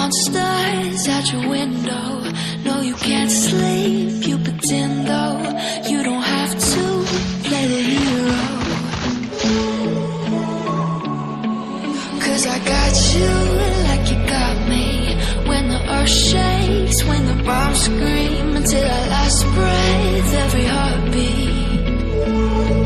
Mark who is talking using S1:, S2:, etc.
S1: monsters out your window. No, you can't sleep, you pretend though. You don't have to play the hero. 'Cause I got you like you got me. When the earth shakes, when the bombs scream, until our last breath, every heartbeat.